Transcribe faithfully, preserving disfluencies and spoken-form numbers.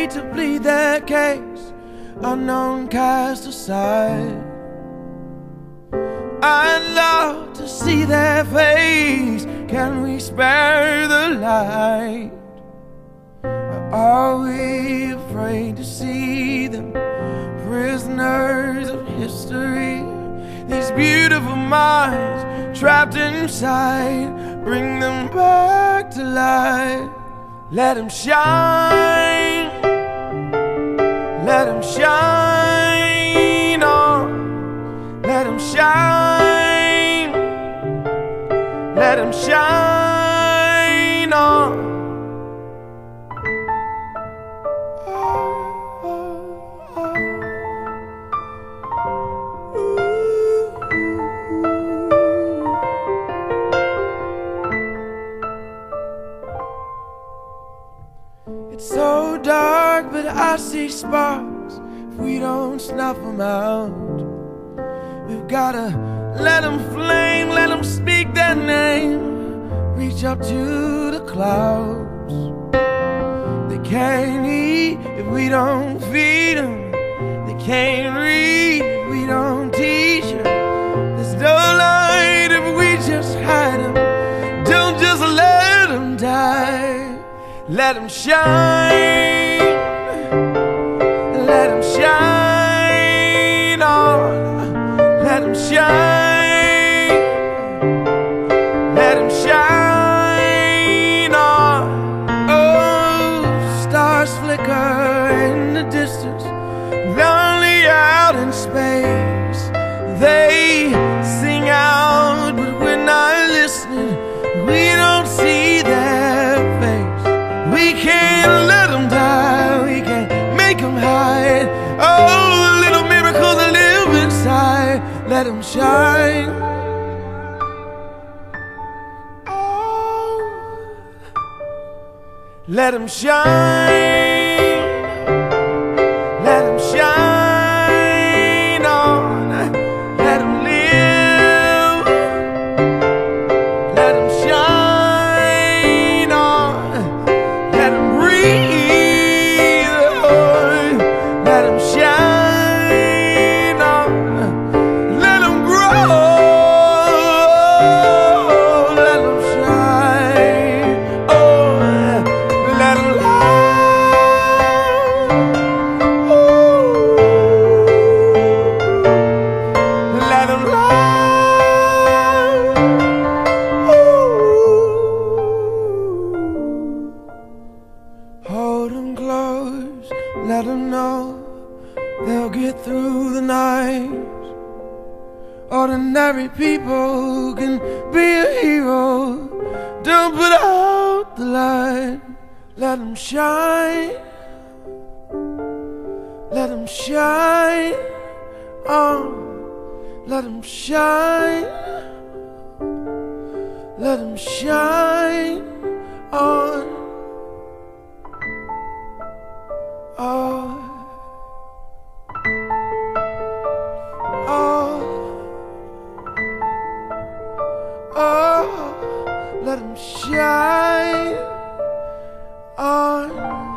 afraid to plead their case, unknown cast aside. I'd love to see their face. Can we spare the light? Or are we afraid to see them, prisoners of history? These beautiful minds trapped inside, bring them back to life. Let them shine, let them shine on, let them shine, let them shine on. It's so dark, but I see sparks if we don't snuff them out. We've gotta let them flame, let them speak their name, reach up to the clouds. They can't eat if we don't feed them, they can't read if we don't teach them. There's no light if we just hide them. Don't just let them die. Let them shine, let them shine on, let them shine, let them shine on. Oh, stars flicker in the distance, lonely out in space. They sing out, but we're not listening. We don't see their face. We can't let them die, we can't make them hide. Oh, the little miracles that live inside, let them shine. Oh, let them shine, let them shine on, let them live, let them shine on. Let them shine on, let them grow, let them shine, oh, let them light, oh, let them light, oh. Hold them close, let them know they'll get through the night. Ordinary people can be a hero. Don't put out the light. Let them shine, let them shine on, let them shine, let them shine on. Oh, oh, oh, let them shine on.